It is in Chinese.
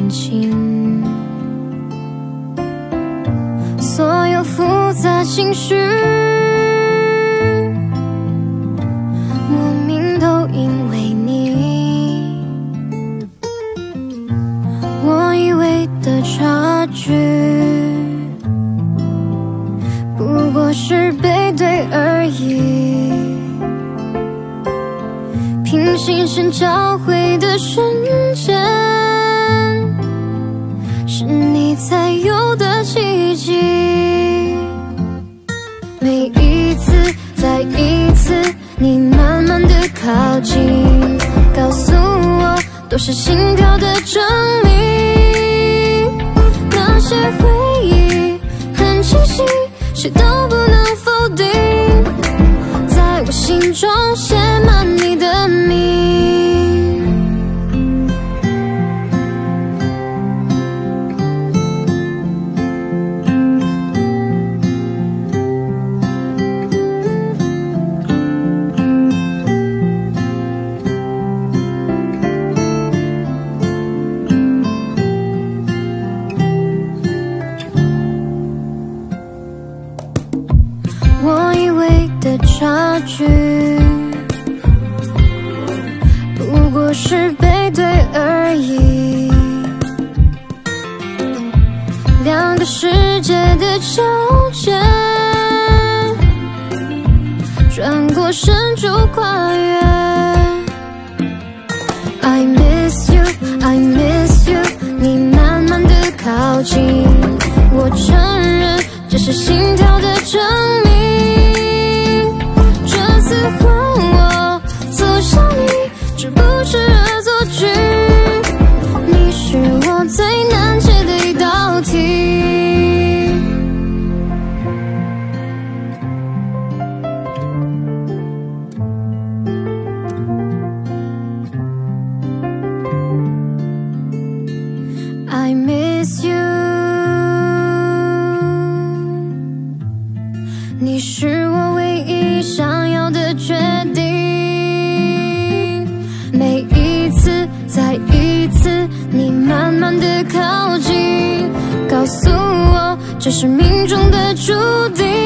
感情，所有复杂情绪，莫名都因为你，我以为的差距，不过是背对而已。平行线交汇的瞬间，是你才有的奇迹。每一次，再一次，你慢慢的靠近，告诉我都是心跳的证明。那些回忆很清晰，谁都不能否定，在我心中写满你的名。我以为的差距，不过是背对而已。两个世界的交界，转过身就跨越。I miss you, I miss you， 你慢慢的靠近，我承认这是心跳的证明。这次换我走向你，是不是恶作剧？你是我最难解的一道题。I miss you， 你是我唯一想要的决定。每一次，再一次，你慢慢的靠近，告诉我这是命中的注定。